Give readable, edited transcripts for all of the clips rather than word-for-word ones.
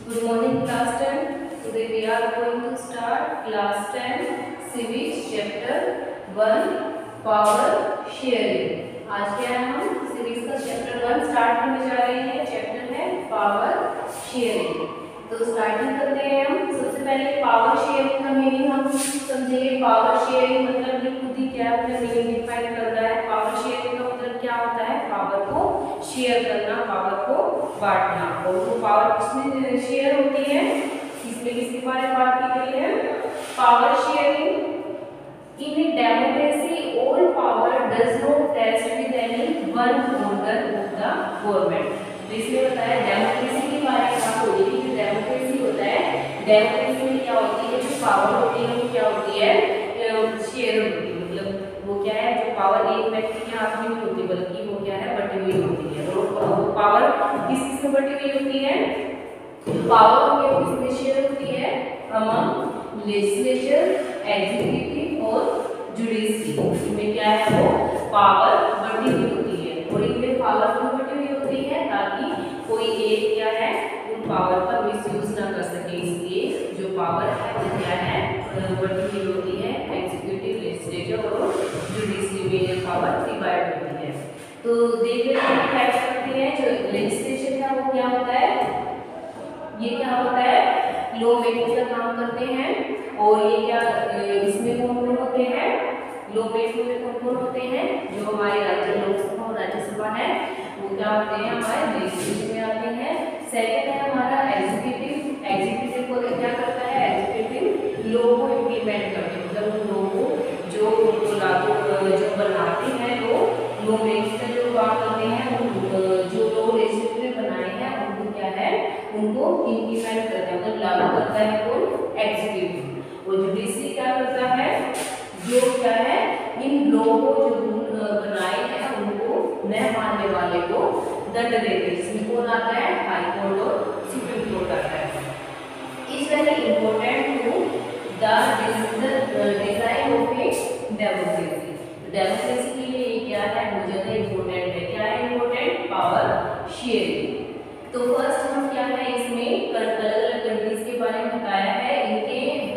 Good morning, class 10. Today we are going to start class 10 civics chapter 1 power sharing. आज क्या है, हम civics का chapter 1 स्टार्ट करने जा रहे हैं. चैप्टर है power sharing. तो स्टार्टिंग करते हैं हम. सबसे पहले पावर शेयरिंग का मीनिंग हम समझेंगे. पावर शेयरिंग मतलब ये खुद ही क्या अपना मीनिंग डिफाइन करता है. पावर शेयरिंग का मतलब क्या होता है? पावर को शेयर करना, पावर को बांटना. और वो पावर किसमें शेयर होती है? किसमें किसके बारे में बात की गई है? Power sharing in a democracy all power does not rest with any one organ of the government. तो इसमें बताया डेमोक्रेसी के बारे में बात हो रही है. जो डेमोक्रेसी होता है, डेमोक्रेसी में क्या होती है? जो पावर होती है वो क्या होती है? शेयर होती है. मतलब वो क्या है? जो पावर एक व्यक्ति के हाथ में नहीं होती, बल्कि वो क्या है? बटी हुई होती है. और पावर किस किस में बटी हुई होती है? पावर में किसमें शेयर होती है? अमंग लेजिस्लेचर, एग्जीक्यूटिव और जुडिशरी में क्या है? वो पावर बटी हुई होती है. और इनमें पावर क्यों बटी हुई होती है? ताकि कोई एक क्या है उन पावर का मिसयूज ना कर सके. इसलिए जो पावर है वो क्या है? बटी हुई होती है. एग्जीक्यूटिव, लेजिस्लेचर और जुडिशरी में ये पावर डिवाइड होती है. तो देख लेते हैं क्या करते हैं. जो लेजिस्लेचर है वो क्या होता है? ये क्या होता है? लॉ मेकिंग का काम करते हैं. और ये क्या इसमें कौन कौन होते हैं? लॉ मेकिंग में कौन कौन होते हैं? जो हमारे राज्य लोकसभा और राज्यसभा है वो क्या होते हैं? हमारे लेजिस्लेचर में आते हैं. सेकंड है हमारा एग्जीक्यूटिव. एग्जीक्यूटिव को क्या करता है? एग्जीक्यूटिव लॉ को इम्प्लीमेंट करते हैं. मतलब उन लॉ को जो लागू जो बनाते हैं वो लॉ मेकिंग का जो काम करते हैं. जो लॉ लेजिस्लेचर ने बनाए हैं उनको क्या है? उनको इम्प्लीमेंट करता है, मतलब लागू करता है कौन? एग्जीक्यूटिव. और जुडिशरी क्या करता है? जो क्या है इन लोगों को जो बनाए हैं उनको न मानने वाले को दंड देते हैं. इसमें कौन आता है? हाई कोर्ट और सुप्रीम कोर्ट आता है. Is very important to the design of a democracy. Democracy के लिए क्या है? बहुत ज्यादा इंपॉर्टेंट है. क्या है इंपॉर्टेंट? Power sharing. तो फर्स्ट हम क्या है इसमें अलग अलग कंट्रीज के बारे में बताया है. इनके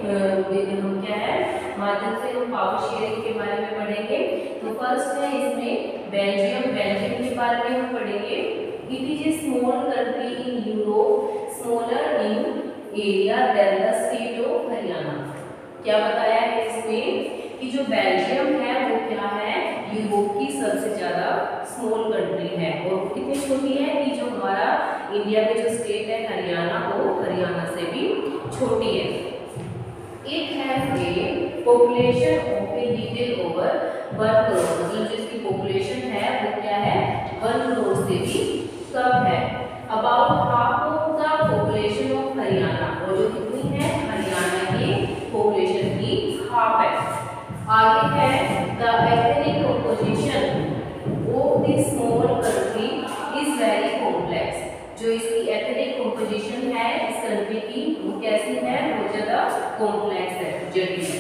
हम क्या है माध्यम से हम पावर शेयरिंग के बारे में पढ़ेंगे. तो फर्स्ट है इसमें बेल्जियम. बेल्जियम के बारे में हम पढ़ेंगे. It is a small country in Europe, smaller in area than the state of Haryana. क्या बताया है इसमें कि जो बेल्जियम है वो क्या है? यूरोप की सबसे ज्यादा स्मॉल कंट्री है. और कितनी छोटी है कि जो हमारा इंडिया में जो स्टेट है हरियाणा वो हरियाणा से भी छोटी है. It has a population of a little over 1 crore. मतलब जिसकी पॉपुलेशन है वो क्या है? 1 करोड़ से भी कम है. About half of the population of Haryana. और जो कितनी है? हरियाणा की पॉपुलेशन की हाफ है. आगे है the ethnic composition of this small country is very complex. जो इसकी एथनिक कंपोजिशन है इस कंट्री की वो कैसी है? बहुत ज्यादा कॉम्प्लेक्स है, जटिल है.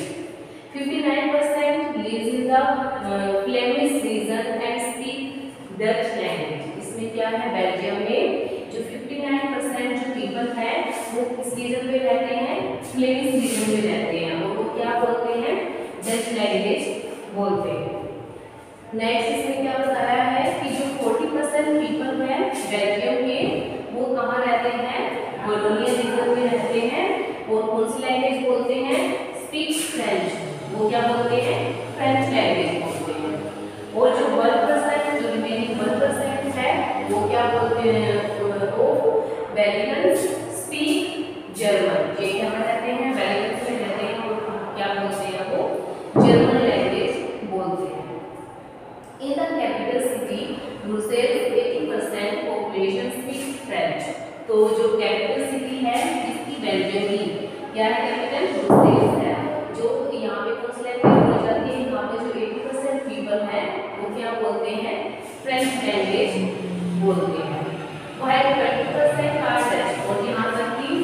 59% lives in the Flemish region and speak Dutch language. इसमें क्या है? बेल्जियम में जो 59% जो पीपल है वो किस रीजन में रहते हैं? फ्लेमिश रीजन में रहते हैं. और वो क्या बोलते हैं? डच लैंग्वेज बोलते हैं. नेक्स्ट इसमें क्या बताया है कि जो 40% पीपल है बेल्जियम के वो कहाँ रहते हैं? वलोनिया रीजन में रहते हैं. और कौन सी लैंग्वेज बोलते हैं? Speak French. वो क्या बोलते हैं? फ्रेंच लैंग्वेज बोलते हैं. और जो 1% जो रिमेनिंग 1% है वो क्या बोलते हैं? वो बेल्जियंस स्पीक जर्मन. ये क्या रहते हैं? बेल्जियंस में रहते हैं. और क्या बोलते हैं? वो जर्मन लैंग्वेज बोलते हैं. In the capital city, Brussels 80% population speaks French. तो जो कैपिटल सिटी है इसकी बेल्जियम की क्या है? कैपिटल ब्रुसेल्स है. जो यहाँ पे कौन सी लैंग्वेज बोली जाती है? यहाँ पे जो 80% पीपल है वो क्या बोलते हैं? फ्रेंच लैंग्वेज बोलते हैं. while 20% are Dutch. और यहाँ तक कि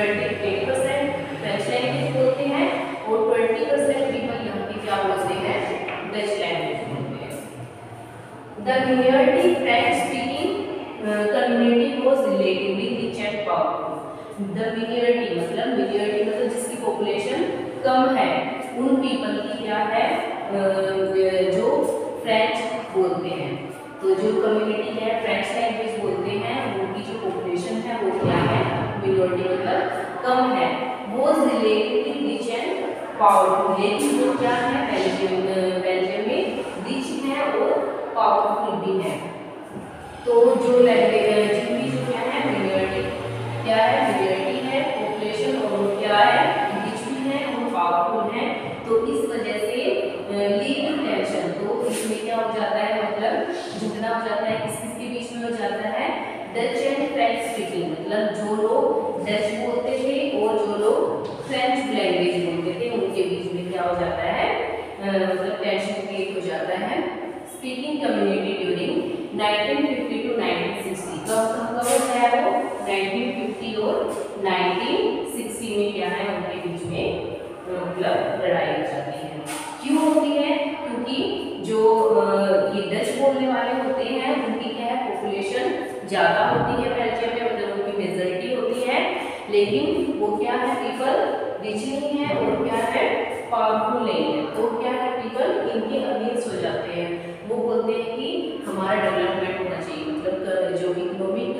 28% फ्रेंच लैंग्वेज बोलते हैं और 20% पीपल यहाँ पे क्या बोलते हैं? डच लैंग्वेज बोलते हैं. The minority French speaking community was relatively rich and powerful. The minority मतलब जिसकी पॉपुलेशन कम है, उन पीपल की क्या है जो फ्रेंच बोलते हैं। तो जो कम्युनिटी है फ्रेंच लैंग्वेज बोलते हैं, उनकी जो पॉपुलेशन है वो क्या है, मिनोरिटी मतलब कम है। वो रिलेटिवली रिच एंड पावरफुल, लेकिन वो क्या है बेल्जियम में रिच है और पावरफुल भी है। तो जो लैंग्वेज जिनकी जो क्या है मिनोरिटी है पॉपुलेशन, और वो क्या है रिच भी है और पावरफुल है। तो इस वजह से लीड टेंशन, तो इसमें क्या हो जाता है, मतलब झगड़ा हो जाता है, किसके बीच में हो जाता है, डच एंड फ्रेंच स्पीकिंग, मतलब जो लोग डच बोलते थे और जो लोग फ्रेंच लैंग्वेज बोलते थे उनके बीच में क्या हो जाता है, मतलब टेंशन क्रिएट हो जाता है। स्पीकिंग कम्युनिटी ड्यूरिंग 1950 to 1960, कब होता है वो 1950 और 1960 में क्या है उनके बीच में मतलब लड़ाई हो जाती है। क्यों होती है, क्योंकि जो ये डच बोलने वाले होते हैं उनकी क्या है पॉपुलेशन ज़्यादा होती है बेल्जियम में, मतलब उनकी मेजॉरिटी होती है, लेकिन वो क्या है पीपल रिच नहीं है और क्या है पावरफुल नहीं है। तो क्या है पीपल इनके अगेंस्ट हो जाते हैं, वो बोलते हैं कि हमारा डेवलपमेंट होना चाहिए, मतलब जो इकोनॉमिक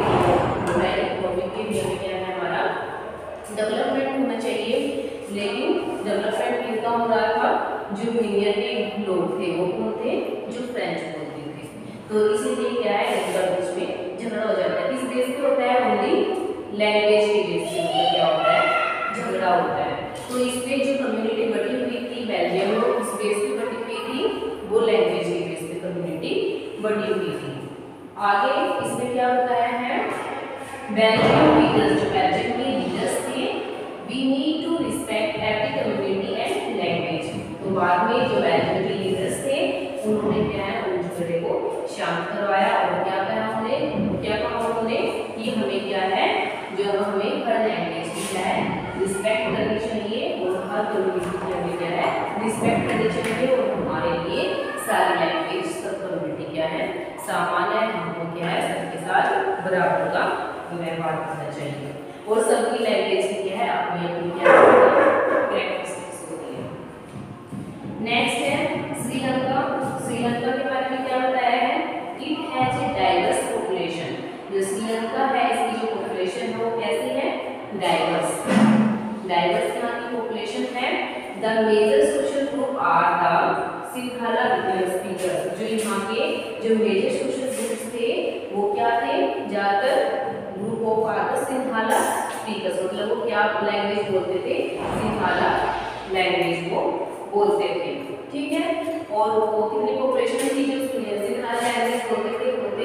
के वे में क्या है हमारा डेवलपमेंट होना चाहिए। लेकिन डेवलपमेंट किनका हो रहा था, जो मिनियोरिटी लोग थे वो कौन थे, जो फ्रेंच बोलते थे। तो इसीलिए क्या है इनका बीच में झगड़ा हो जाता है। किस बेस पे होता है, ओनली लैंग्वेज के बेस पे मतलब क्या होता है, झगड़ा होता है। तो इसमें जो कम्युनिटी बटी हुई थी बेल्जियम में, वो किस बेस पे बटी हुई थी, वो लैंग्वेज के बेस पे कम्युनिटी बटी हुई थी। आगे इसमें क्या बताया है, बेल्जियम लीडर्स, जो बेल्जियम के लीडर्स थे, we need to respect every community and language. तो बाद में जो बेल्जियम के लीडर्स थे उन्होंने क्या है उन झगड़े को शांत करवाया और क्या कहा उन्होंने कि हमें क्या है, जो हमें हर लैंग्वेज की क्या है रिस्पेक्ट करनी चाहिए और हर कम्युनिटी की हमें क्या है रिस्पेक्ट करनी चाहिए, और हमारे लिए सारी लैंग्वेज सब कम्युनिटी क्या है सामान्य है, हमको क्या है सबके साथ बराबर का व्यवहार करना चाहिए, और सबकी लैंग्वेज की क्या है अपनी अपनी क्या कैरेक्टरिस्टिक्स होती है। नेक्स्ट है श्रीलंका। श्रीलंका के बारे में क्या बताया है, it has a diverse population. जो श्रीलंका है इसकी जो पॉपुलेशन है वो कैसी है, डाइवर्स यहाँ की पॉपुलेशन है। The major social group are the Sinhala speakers. जो यहाँ के जो मेजर सोशल ग्रुप्स थे वो क्या थे, ज्यादातर group of are the Sinhala speakers, मतलब वो क्या लैंग्वेज बोलते थे, सिंथाला लैंग्वेज को बोलते थे, ठीक है। और वो कितनी पॉपुलेशन थी जो सिंथाला लैंग्वेज बोलते थे, होते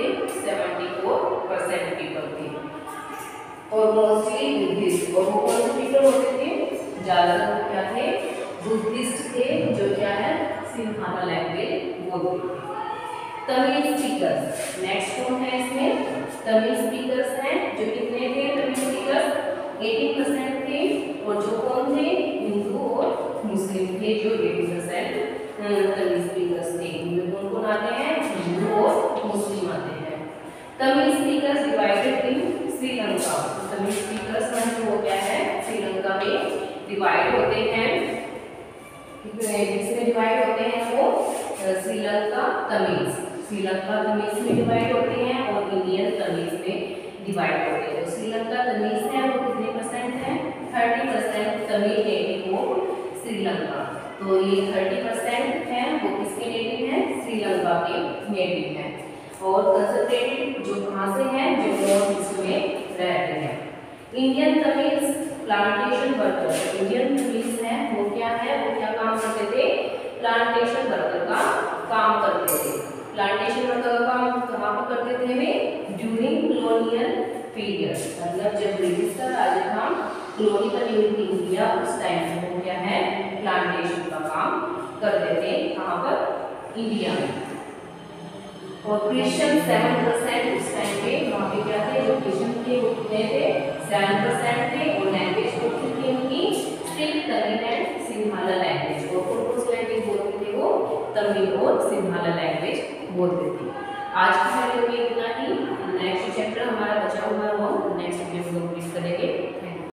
74% पीपल थे, और मोस्टली बुद्धिस्ट। और वो कौन से पीपल होते थे, ज्यादातर क्या थे, बुद्धिस्ट थे, जो क्या है सिंथाला लैंग्वेज बोलते थे। तमिल स्पीकर्स, नेक्स्ट कौन है इसमें, तमिल स्पीकर्स हैं, जो कितने थे तमिल स्पीकर्स 80% थे, और जो कौन थे, हिंदू और मुस्लिम थे, जो 80% तमिल स्पीकर्स थे। इनमें कौन कौन आते हैं, हिंदू और मुस्लिम आते हैं। Tamil speakers divided in Sri Lanka. Tamil speakers में वो क्या है श्रीलंका में डिवाइड होते हैं, किसमें डिवाइड होते हैं वो, श्रीलंका तमिल्स में डिवाइड होते हैं और इंडियन तमिल्स में डिवाइड होते हैं। तो श्रीलंका तमिल्स है वो कितने परसेंट है, 30% तमिल नेटिव हो श्रीलंका। तो ये 30% है वो किसके नेटिव है, श्रीलंका के नेटिव है। और कंसंट्रेटेड जो कहाँ से हैं, जो नॉर्थ ईस्ट में रहते हैं। Indian Tamils plantation worker. Indian Tamils हैं वो क्या है, वो क्या काम करते थे, प्लांटेशन वर्कर का काम करते थे। प्लांटेशन वर्कर का काम कहाँ पर करते थे वे, ड्यूरिंग कॉलोनियल पीरियड, मतलब जब ब्रिटिश का राज था, कॉलोनी बनी हुई थी इंडिया, उस टाइम में वो क्या है प्लांटेशन का काम करते थे, कहाँ पर, इंडिया में। और क्रिश्चियन 7% उस टाइम पे वहाँ पे क्या थे, जो क्रिश्चियन थे वो कितने थे, 7% थे। और लैंग्वेज को थी उनकी still Tamil and Sinhala language, और कौन लैंग्वेज बोलते थे वो, तमिल और सिंथाला लैंग्वेज बोलते थे। आज की वीडियो में इतना ही। नेक्स्ट चैप्टर हमारा बचा हुआ